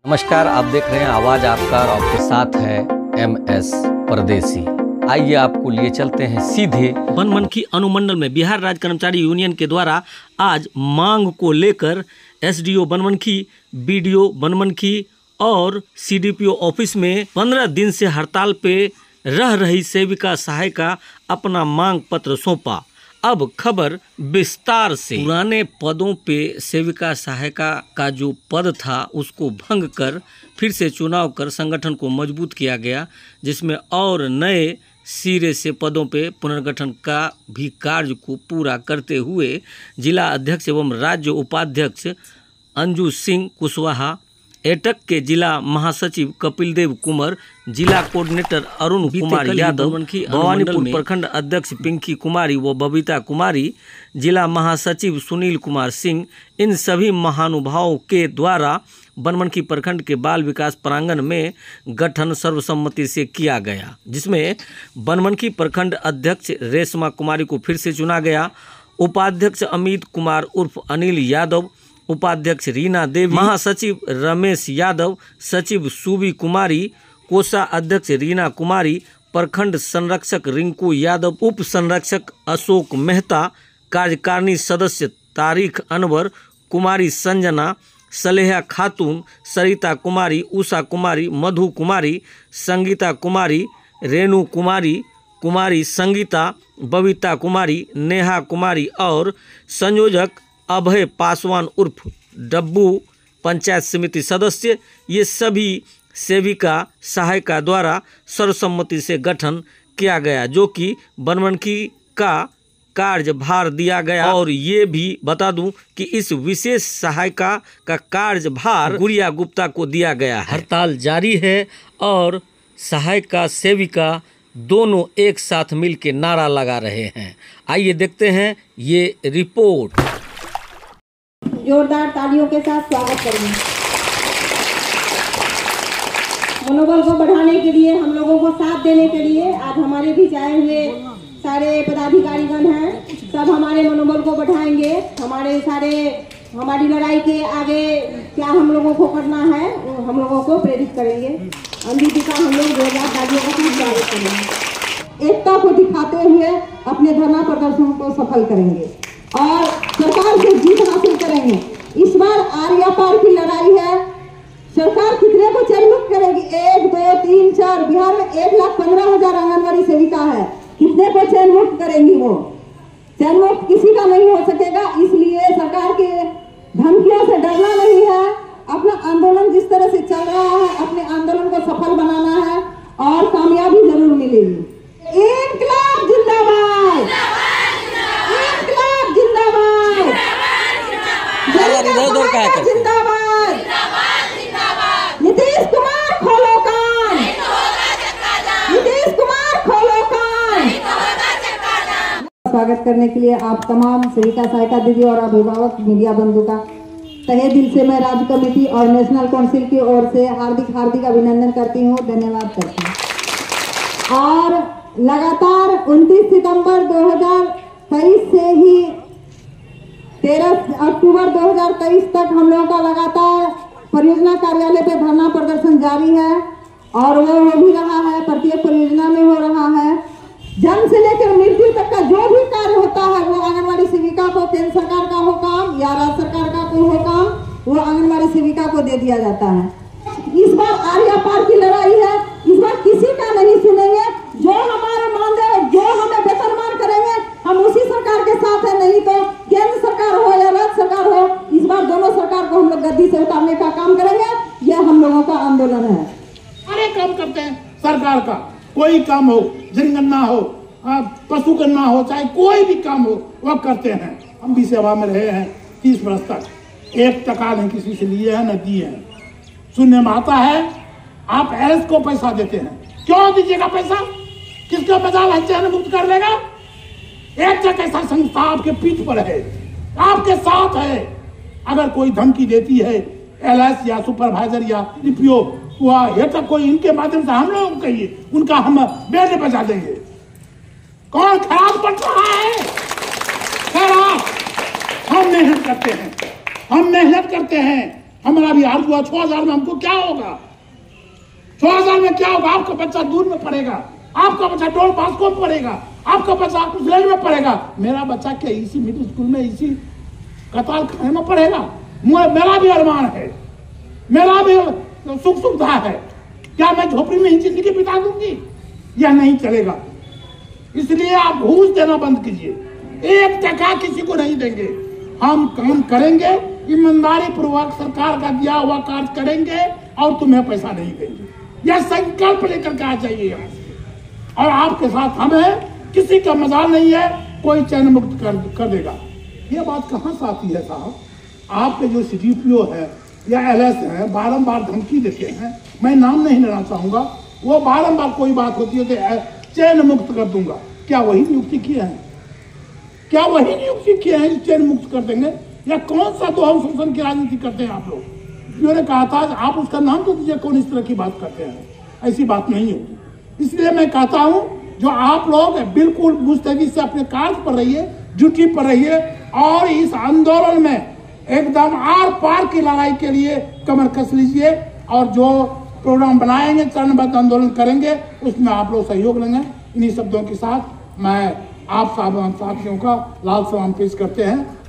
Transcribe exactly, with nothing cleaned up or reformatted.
नमस्कार, आप देख रहे हैं आवाज आपका और आपके साथ है एम एस परदेसी। आइए आपको लिए चलते हैं सीधे बनमनखी अनुमंडल में बिहार राज्य कर्मचारी यूनियन के द्वारा आज मांग को लेकर एसडीओ बनमनखी, बीडीओ बनमनखी और सीडीपीओ ऑफिस में पंद्रह दिन से हड़ताल पे रह रही सेविका सहायिका अपना मांग पत्र सौंपा। अब खबर विस्तार से। पुराने पदों पे सेविका सहायिका का जो पद था उसको भंग कर फिर से चुनाव कर संगठन को मजबूत किया गया, जिसमें और नए सिरे से पदों पे पुनर्गठन का भी कार्य को पूरा करते हुए जिला अध्यक्ष एवं राज्य उपाध्यक्ष अंजू सिंह कुशवाहा, एटक के जिला महासचिव कपिल देव कुमार, जिला कोऑर्डिनेटर अरुण कुमार यादव, भवानीपुर प्रखंड अध्यक्ष पिंकी कुमारी व बबीता कुमारी, जिला महासचिव सुनील कुमार सिंह, इन सभी महानुभावों के द्वारा बनमनखी प्रखंड के बाल विकास प्रांगण में गठन सर्वसम्मति से किया गया, जिसमें बनमनखी प्रखंड अध्यक्ष रेशमा कुमारी को फिर से चुना गया। उपाध्यक्ष अमित कुमार उर्फ अनिल यादव, उपाध्यक्ष रीना देवी, महासचिव रमेश यादव, सचिव सुबी कुमारी, कोषा अध्यक्ष रीना कुमारी, प्रखंड संरक्षक रिंकू यादव, उप संरक्षक अशोक मेहता, कार्यकारिणी सदस्य तारिक अनवर, कुमारी संजना, सलेहा खातून, सरिता कुमारी, उषा कुमारी, मधु कुमारी, संगीता कुमारी, रेणु कुमारी, कुमारी संगीता, बबीता कुमारी, नेहा कुमारी और संयोजक अभय पासवान उर्फ डब्बू पंचायत समिति सदस्य, ये सभी सेविका सहायिका द्वारा सर्वसम्मति से गठन किया गया, जो कि बनमनखी का कार्यभार दिया गया। और ये भी बता दूं कि इस विशेष सहायिका का कार्यभार गुड़िया गुप्ता को दिया गया है। हड़ताल जारी है और सहायिका सेविका दोनों एक साथ मिलकर नारा लगा रहे हैं। आइए देखते हैं ये रिपोर्ट। जोरदार तालियों के साथ स्वागत करेंगे। मनोबल को बढ़ाने के लिए, हम लोगों को साथ देने के लिए आज हमारे बीच आए हुए सारे पदाधिकारीगण हैं, सब हमारे मनोबल को बढ़ाएंगे। हमारे सारे हमारी लड़ाई के आगे क्या हम लोगों को करना है, हम लोगों को प्रेरित करेंगे। अंजू जी का हम लोग जोरदार तालियों का साथ स्वागत करेंगे। एकता को दिखाते हुए अपने धरना प्रदर्शन को सफल करेंगे और सरकार से जीत हासिल करेंगे। इस बार आर्या पार की लड़ाई है। सरकार कितने को चयनित करेगी? एक, दो, तीन, चार। बिहार में एक लाख पंद्रह हजार आंगनबाड़ी सेविका है, कितने को चयन मुक्त करेंगी? वो चयन मुक्त किसी का नहीं हो सकेगा। इसलिए सरकार के धमकियों से डरना नहीं है। अपना आंदोलन जिस तरह से चल रहा है, अपने आंदोलन को सफल बनाना है और कामयाबी जरूर मिलेगी। इंकलाब जिंदाबाद, इंकलाब जिंदाबाद, जिंदाबाद, नीतीश कुमार खोलो कान, नीतीश कुमार खोलो कान। स्वागत करने के लिए आप तमाम सेविका सहायिका दीदी और अभिभावक मीडिया बंधु का तहे दिल से मैं राज्य कमेटी और नेशनल काउंसिल की ओर से हार्दिक हार्दिक अभिनंदन करती हूँ, धन्यवाद करती हूँ। और लगातार उनतीस सितंबर दो हजार तेईस से ही तेरह अक्टूबर दो हजार तेईस तक हम लोगों का लगातार परियोजना कार्यालय पे धरना प्रदर्शन जारी है और वो हो भी रहा है, प्रत्येक परियोजना में हो रहा है। जन्म से लेकर मृत्यु तक का जो भी कार्य होता है वो आंगनबाड़ी सेविका को, केंद्र सरकार का हो काम या राज्य सरकार का कोई हो काम, वो आंगनबाड़ी सेविका को दे दिया जाता है। इस बार आर्या पार की लड़ाई है, इस बार किसी का नहीं सुनेंगे। जो हमारे मानदेय, जो हमें वेतनमान करेंगे, हम उसी सरकार के साथ है, नहीं तो केंद्र सरकार हो या राज्य सरकार हो, इस बार दोनों सरकार को हम लोग गद्दी से उतारने का काम करेंगे। यह हम लोगों का आंदोलन है। सारे काम करते हैं सरकार का, कोई काम हो, जनगणना हो, पशु गणना हो, चाहे कोई भी काम हो, वह करते हैं। हम भी सेवा में रहे हैं तीस वर्ष तक, एक टका नहीं किसी से लिए हैं न दिए हैं। सुनने में आता है आप एस को पैसा देते हैं, क्यों दीजिएगा पैसा? किसका मजाल है चयन मुक्त कर लेगा? एक तक ऐसा संस्था आपके पीठ पर है, आपके साथ है। अगर कोई धमकी देती है एल एस या सुपरवाइजर या डीपीओ, वह तक कोई इनके माध्यम से हम लोग कहिए, उनका हम बेटे बजा देंगे। कौन खराब पड़ रहा है? खराब। हम मेहनत करते हैं, हम मेहनत करते हैं, हमारा बिहार हुआ छह हजार में हमको क्या होगा? छह हजार में क्या होगा? आपका बच्चा दूर में पढ़ेगा, आपका बच्चा डोल पास्को में पढ़ेगा, आपका बच्चा कुशलेट में पढ़ेगा, मेरा बच्चा क्या इसी मिडिल स्कूल में इसी कतार खाने में पढ़ेगा? मेरा भी अरमान है, मेरा भी सुख सुविधा है, क्या मैं झोपड़ी में ही जिंदगी बिता दूंगी? यह नहीं चलेगा। इसलिए आप घूस देना बंद कीजिए, एक टका किसी को नहीं देंगे। हम काम करेंगे, ईमानदारी पूर्वक सरकार का दिया हुआ कार्य करेंगे और तुम्हें पैसा नहीं देंगे। यह संकल्प लेकर के आ जाइए और आपके साथ हम हैं, किसी का मजाल नहीं है, कोई चैन मुक्त कर, कर देगा। ये बात कहाँ से आती है साहब? आपके जो सीडीपीओ है या एलएस है बारंबार धमकी देते हैं, मैं नाम नहीं लेना चाहूंगा, वो बारंबार कोई बात होती है तो चैन मुक्त कर दूंगा। क्या वही नियुक्ति किए हैं? क्या वही नियुक्ति किए हैं चैन मुक्त कर देंगे? या कौन सा दो हम शोषण की राजनीति करते हैं आप लोग? ने कहा था आप उसका नाम तो दीजिए, कौन इस तरह की बात करते हैं? ऐसी बात नहीं होगी। इसलिए मैं कहता हूं जो आप लोग बिल्कुल मुस्तैदी से अपने कार्य पर रहिए, ड्यूटी पर रहिए और इस आंदोलन में एकदम आर पार की लड़ाई के लिए कमर कस लीजिए और जो प्रोग्राम बनाएंगे, चरणबद्ध आंदोलन करेंगे, उसमें आप लोग सहयोग लेंगे। इन्हीं शब्दों के साथ मैं आप साथियों का लाल सलाम पेश करते हैं।